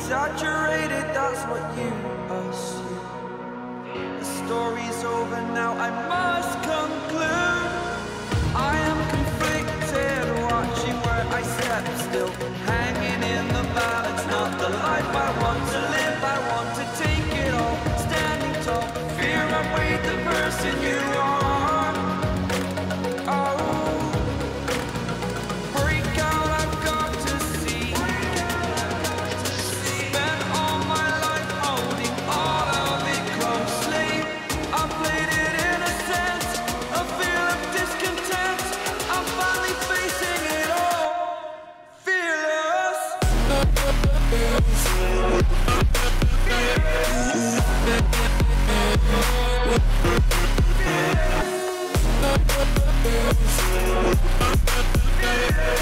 exaggerated, that's what you assume. The story's over now, I must conclude. I am conflicted, watching where I step still, hanging in the balance, not the life I want to live. I want to take it all, standing tall, fear I weighed the person you are. Oh, break out, I've got to see. Spent all my life holding all of it closely. I played it in a sense, a feel of discontent. I'm finally facing it all, fearless. Yeah.